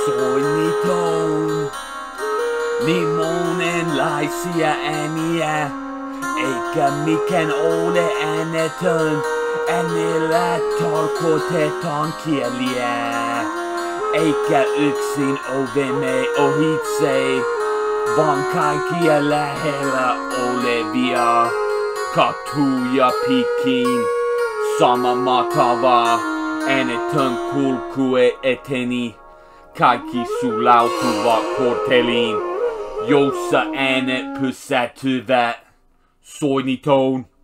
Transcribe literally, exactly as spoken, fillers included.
soinniton. Niin monenlaisia ääniä, eikä mikään ole äänetön. Äänillä tarkoitetaan kieliä, eikä yksin ovemme ohitse, vaan kaikkia lähellä olevia. Katuja pitkin, sama mahtava, äänetön kulkue eteni, kaikki sulautuvat kortteliin, jossa äänet pysähtyvät. Soinniton.